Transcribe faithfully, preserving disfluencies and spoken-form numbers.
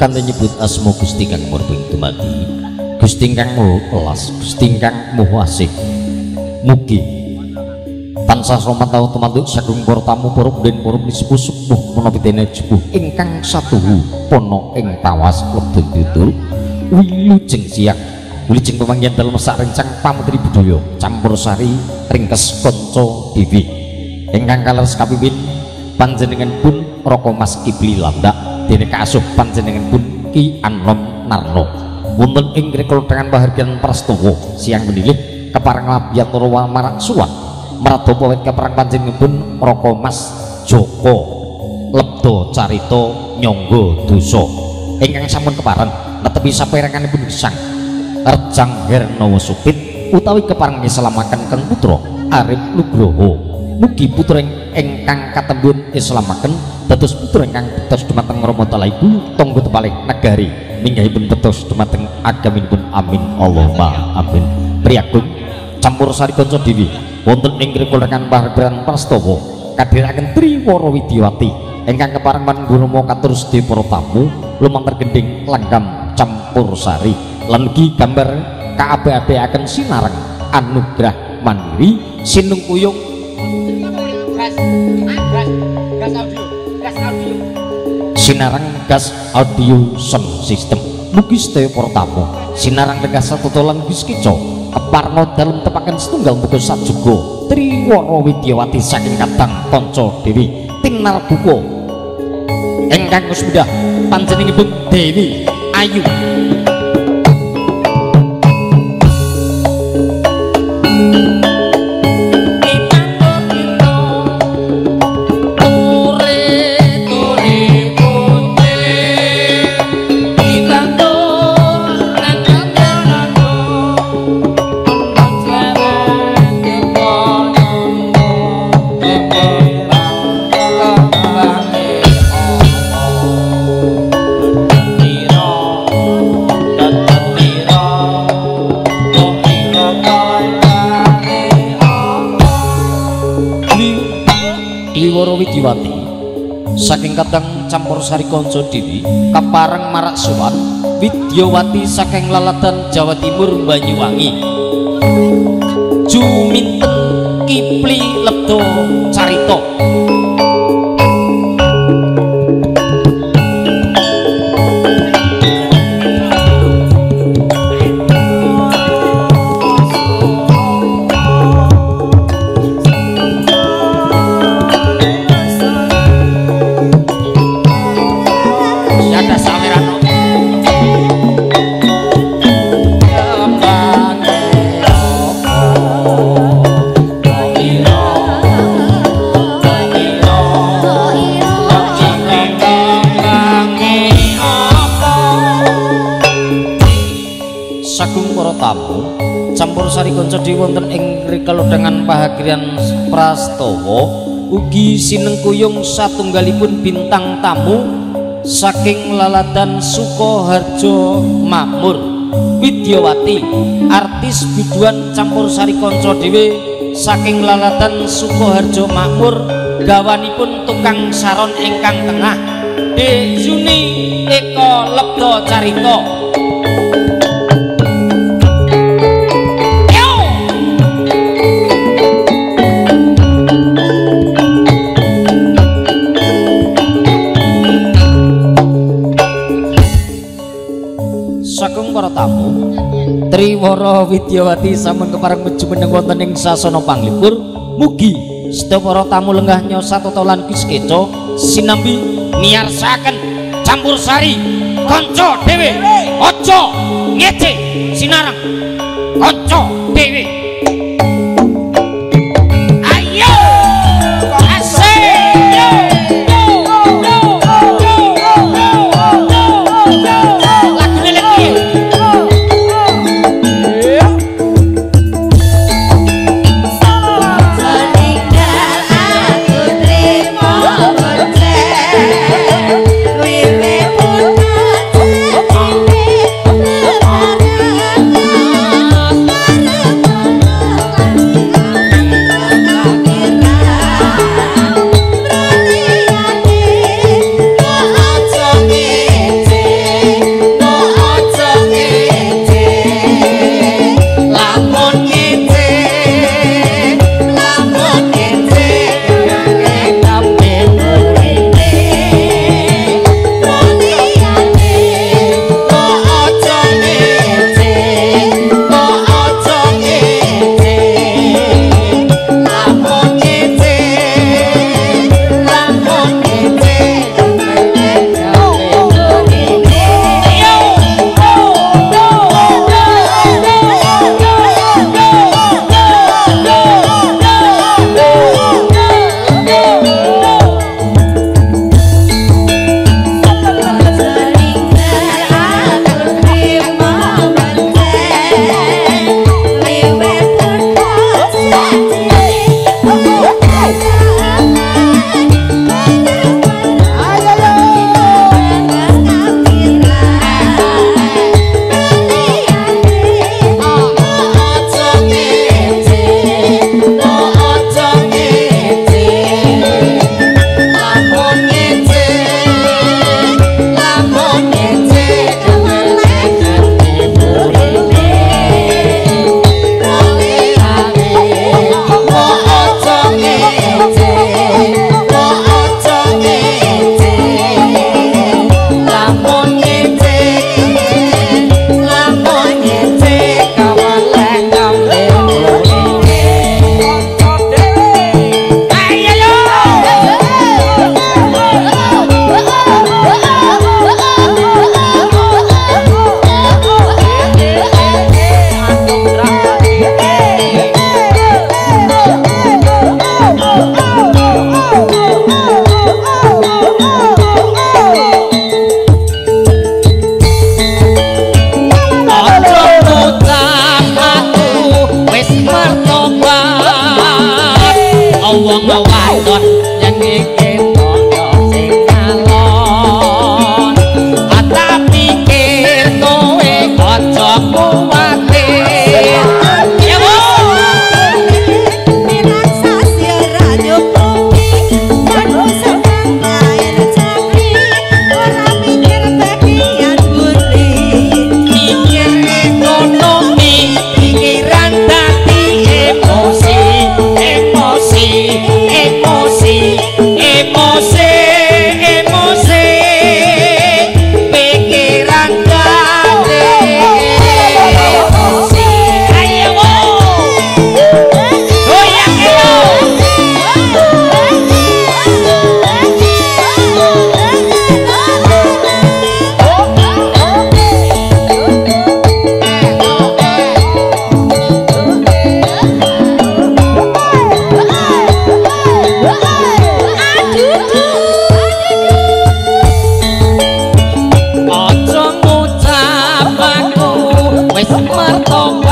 kanthi nyebut asma Gusti kang murbing dumadi, Gusti kang maha welas, Gusti kang maha asih. Mugi tansah romantau tumantuk sagung para tamu para pendhen para sepuh sepuh menawi dene jebuh ingkang satuhu pono ing tawas lebet tutul wilujeng siang wilujeng pemanggihan dalem sak rencang pametri budaya Campursari ringkes kanca dewi ingkang kaleres kapimpin panjenenganipun Raka Mas Ibli Landak dene kaasuh panjenenganipun Ki Anom Narno wonten ing rikala dengan bahagian prastawa siang menilih keparang labyatura marak suwan maradapa wit keparang panjenenganipun Raka Mas Joko Lebda Carita Nyangga Dosa ingkang sampun kepareng netepi saperanganipun gesang Rejang Hernawa Supit utawi kepareng islamaken kang putra Arif Nugroho. Mugi putra ingkang katembun islamaken dados putra ingkang betos dumateng Rama Taala Ibu tangga tepaling negari minggahipun betos dumateng agaminipun amin Allahumma amin. Priyagung Campursari kanca dewi wonten ing rikala rekan bahagian prastawa kadhiraken Triwara Widyawati ingkang kepareng manggurama katur sedaya para tamu lumantar gending langgam Campursari lan ugi gambar kaabe-abeaken sinareng anugrah mandiri sinungkuyung gas gas gas audio gas audio sinarang gas audio sound system. Mugi sedaya para tamu sinarang gas satotolan biskico keparno dalem tepaken setunggal muga sajuga Triwara Widyawati saking kadang kanca dewi tinal buku ingkang kusmudah panjenenganipun Dewi Ayu. Widyawati saking kadang Campursari kanca dewi kapareng marak suwan Widyawati saking laladan Jawa Timur Banyuwangi juminten Kipli Lebda Carita Campursari kanca dewi wonten ing rikala dengan bahagian prastawa ugi sinengkuyung satunggalipun bintang tamu saking laladan Sukoharjo Makmur Widyawati artis biduan Campursari kanca dewi saking laladan Sukoharjo Makmur gawanipun tukang saron ingkang tengah De Yuni Eka Lebda Carita. Para tamu Triwara Widyawati sampun kepareng meju meneng wonten ing sasana panglipur mugi sedaya para tamu lenggah nyosa totolan kiskeco sinambi miarsaken Campursari kanca dewi aja ngece sinarang kanca dewi. Thank you. Wis mertong